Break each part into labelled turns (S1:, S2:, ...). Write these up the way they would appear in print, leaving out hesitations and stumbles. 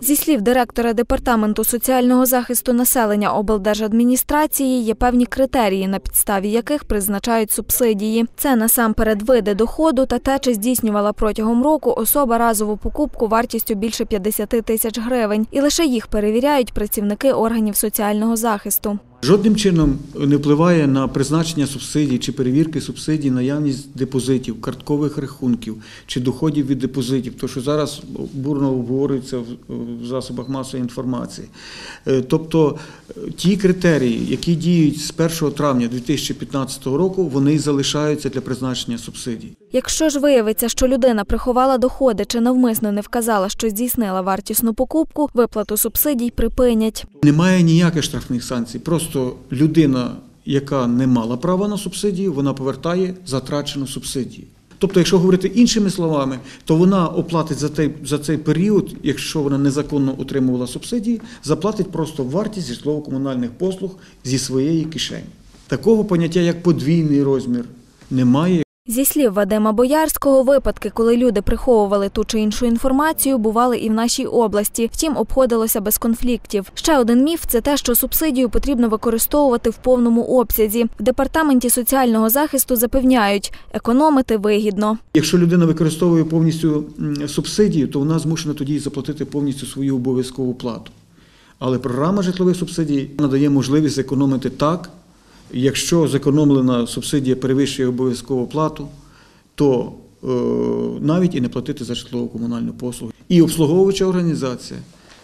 S1: Зі слів директора Департаменту соціального захисту населення облдержадміністрації, є певні критерії, на підставі яких призначають субсидії. Це насамперед види доходу та те, чи здійснювала протягом року особа разову покупку вартістю більше 50 тисяч гривень. І лише їх перевіряють працівники органів соціального захисту.
S2: Жодним чином не впливає на призначення субсидій чи перевірки субсидій наявність депозитів, карткових рахунків чи доходів від депозитів, то що зараз бурно обговорюється в засобах масової інформації. Тобто ті критерії, які діють з 1 травня 2015 року, вони залишаються для призначення субсидій.
S1: Якщо ж виявиться, що людина приховала доходи чи навмисно не вказала, що здійснила вартісну покупку, виплату субсидій припинять.
S2: Немає ніяких штрафних санкцій. Просто людина, яка не мала права на субсидію, вона повертає затрачену субсидію. Тобто, якщо говорити іншими словами, то вона оплатить за цей період, якщо вона незаконно отримувала субсидії, заплатить просто вартість житлово-комунальних послуг зі своєї кишені. Такого поняття, як подвійний розмір, немає.
S1: Зі слів Вадима Боярського, випадки, коли люди приховували ту чи іншу інформацію, бували і в нашій області. Втім, обходилося без конфліктів. Ще один міф – це те, що субсидію потрібно використовувати в повному обсязі. В Департаменті соціального захисту запевняють – економити вигідно.
S2: Якщо людина використовує повністю субсидію, то вона змушена тоді заплатити повністю свою обов'язкову плату. Але програма житлових субсидій надає можливість економити так. Якщо зекономлена субсидія перевищує обов'язкову плату, то навіть і не платити за житлово-комунальну послугу. І обслуговуюча організація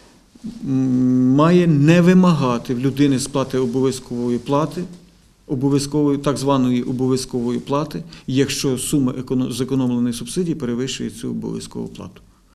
S2: має не вимагати в людини сплати обов'язкової плати, так званої обов'язкової плати, якщо сума зекономленої субсидії перевищує цю обов'язкову плату.